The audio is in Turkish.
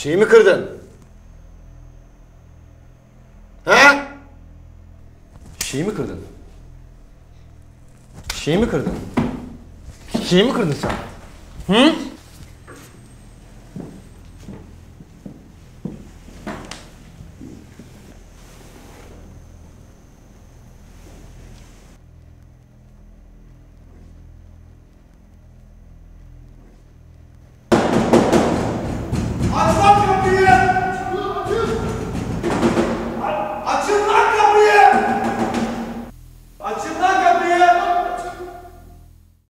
şey mi kırdın? Ha? Şey mi kırdın? Şey mi kırdın? Şey mi kırdın sen? Hı?